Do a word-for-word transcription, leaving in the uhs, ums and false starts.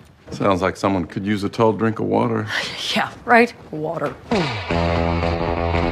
Sounds like someone could use a tall drink of water. Yeah, right? Water.